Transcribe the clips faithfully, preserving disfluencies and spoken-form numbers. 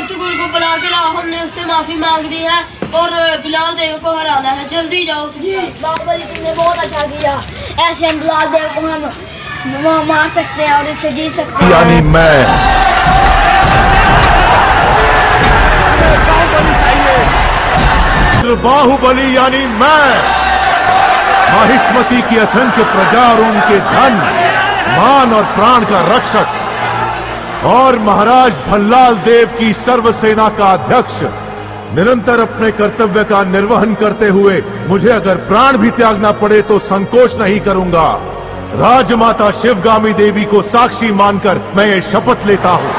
Ertugrul को बुला के लाओ, हमने उससे माफी मांग दी है और बिलाल देव को हराना है। जल्दी जाओ। बाहुबली तुमने बहुत अच्छा किया। ऐसे हम बिलाल देव को हम मार सकते हैं और इससे जीत सकते हैं। यानी मैं बाहुबली यानी मैं माहिष्मती की असंख्य प्रजा और उनके धन मान और प्राण का रक्षक और महाराज भल्लाल देव की सर्व सेना का अध्यक्ष निरंतर अपने कर्तव्य का निर्वहन करते हुए मुझे अगर प्राण भी त्यागना पड़े तो संकोच नहीं करूंगा। राजमाता शिवगामी देवी को साक्षी मानकर मैं ये शपथ लेता हूं।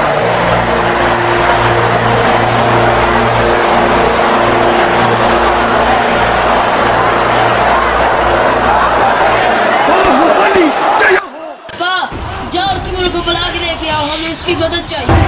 जाओ अर्तुगरुल को बुला के लेके आओ, हमें उसकी मदद चाहिए।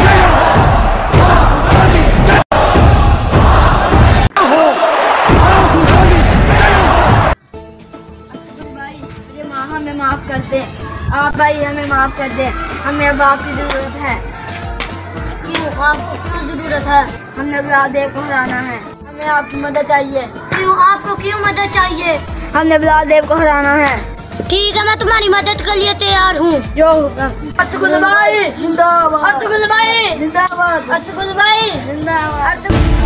हमें माफ कर दे आप भाई, हमें माफ कर दे। हमें अब आपकी जरूरत है। क्यों? आपको क्यों जरूरत है? हमने बिलाल देव को हराना है, हमें आपकी मदद चाहिए। क्यों? आपको क्यों मदद चाहिए? हमने बिलाल देव को हराना है। ठीक है, मैं तुम्हारी मदद के लिए तैयार हूँ। जो हुक्म। अर्तुगरुल भाई जिंदाबाद, अर्तुगरुल भाई जिंदाबाद, अर्तुगरुल भाई जिंदाबाद।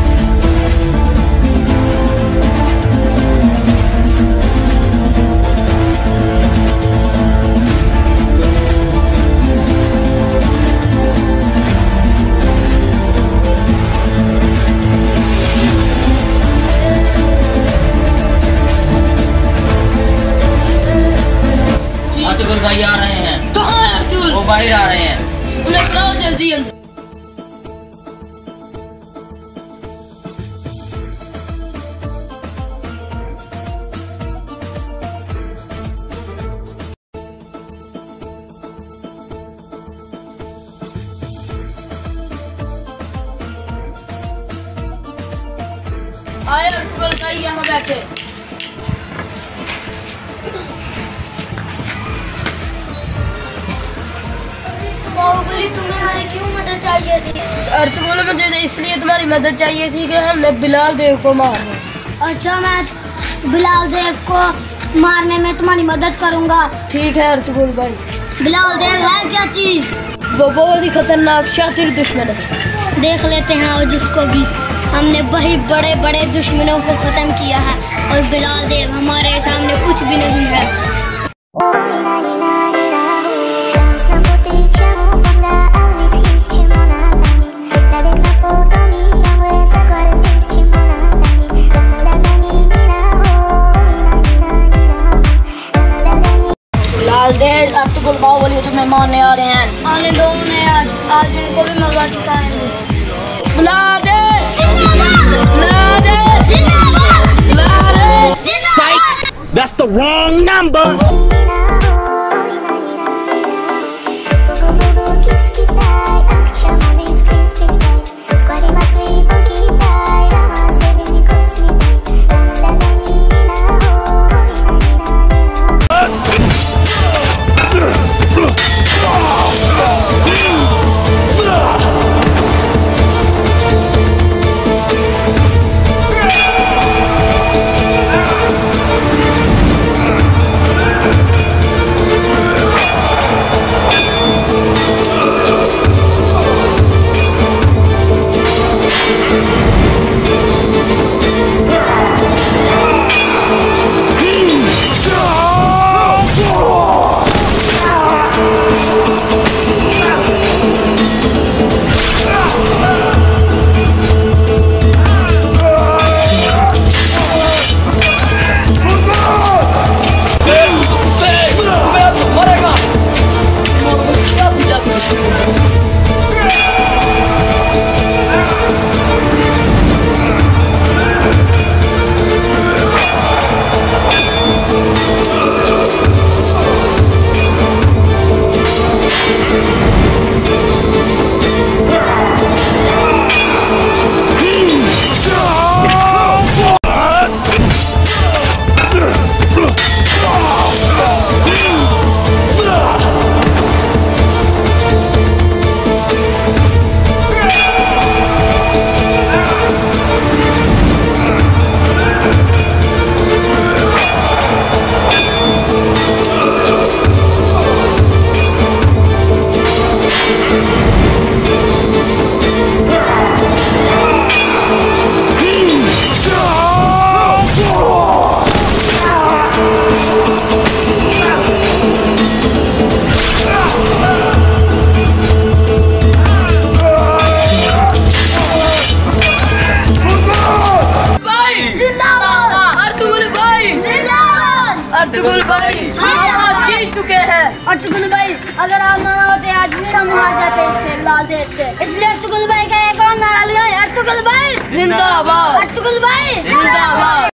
अर्तुगरुल भाई आ रहे हैं। कहाँ है अर्तुगरुल? वो बाहर आ रहे हैं। उन्हें बुलाओ जल्दी अंदर। आए अर्तुगरुल भाई, यहाँ बैठे। बाहुबली तुम्हें हमारी क्यों मदद चाहिए थी? अर्तुगरुल मुझे इसलिए तुम्हारी मदद चाहिए थी कि हमने बिलाल देव को मारना। अच्छा, मैं बिलाल देव को मारने में तुम्हारी मदद करूंगा। ठीक है अर्तुगरुल भाई। बिलाल देव है क्या चीज? वो बहुत ही खतरनाक शातिर दुश्मन है। देख लेते हैं और जिसको भी। हमने वही बड़े बड़े दुश्मनों को खत्म किया है और बिलाल देव हमारे सामने कुछ भी नहीं है। बिलाल देव अर्तुगरुल बाहुबली तुम्हें मारने आ रहे हैं। आने दो उन्हें, आज आज उनको भी मजा चुकाएंगे। Bilal Dev Bilal Dev Bilal Dev. That's the wrong number. Ertugrul भाई हम आज जीत चुके हैं। अर्तुगरुल भाई अगर आप ना होते आज भी हम हार जाते इससे बिलाल देव से, इसलिए अर्तुगरुल भाई का एक और नारा लगाए, अर्तुगरुल भाई जिंदाबाद, अर्तुगरुल भाई जिंदाबाद।